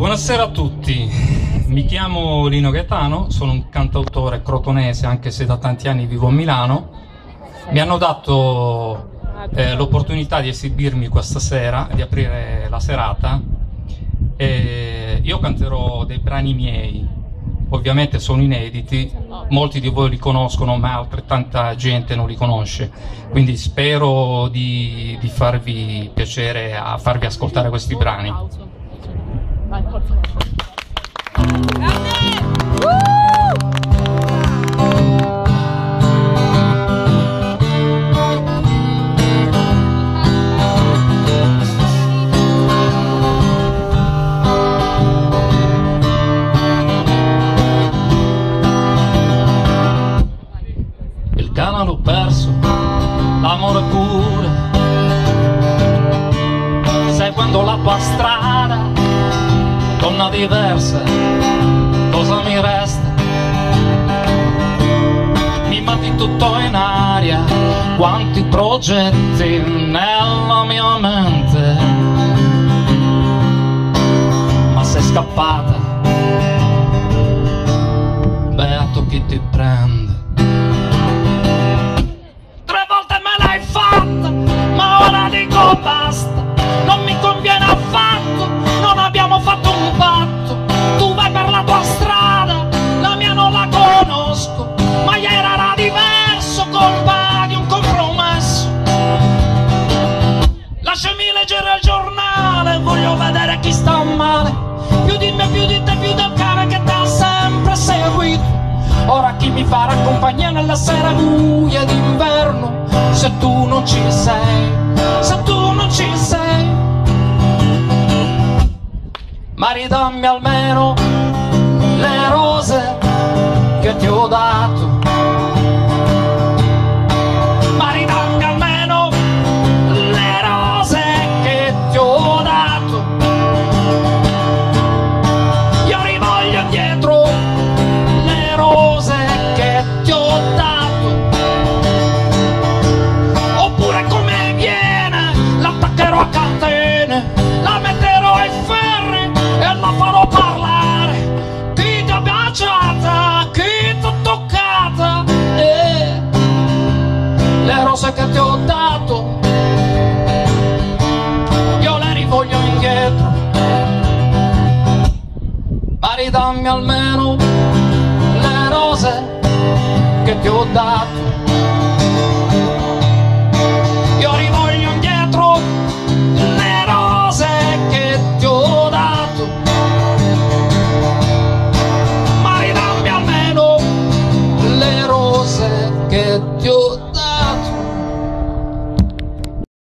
Buonasera a tutti, mi chiamo Lino Gaetano, sono un cantautore crotonese anche se da tanti anni vivo a Milano. Mi hanno dato l'opportunità di esibirmi questa sera, di aprire la serata. Io canterò dei brani miei, ovviamente sono inediti, molti di voi li conoscono ma altrettanta gente non li conosce, quindi spero di farvi piacere a farvi ascoltare questi brani. Il cane l'ho perso, l'amore pure, seguendo la tua strada, donna diversa, cosa mi resta? Mi mandi tutto in aria, quanti progetti nella mia mente, ma sei scappata, beato chi ti prende. Dico basta, non mi conviene affatto, non abbiamo fatto un patto, tu vai per la tua strada, la mia non la conosco, ma ieri era diverso, colpa di un compromesso. Lasciami leggere il giornale, voglio vedere chi sta male, più di me, più di te, più del cane che ti ha sempre seguito. Ora chi mi farà compagnia nella sera buia d'inverno, se tu non ci sei, se tu non ci sei. Ma ridammi almeno le rose che ti ho dato, ma ridammi almeno le rose che ti ho dato. Io rivoglio indietro le rose che ti ho dato, oppure come viene l'attaccherò a catene, la metterò ai ferri e la farò parlare. Chi ti ha baciata, chi ti ha toccata, le rose che ti ho dato io le rivoglio indietro, ma ridammi almeno le rose che ti ho dato.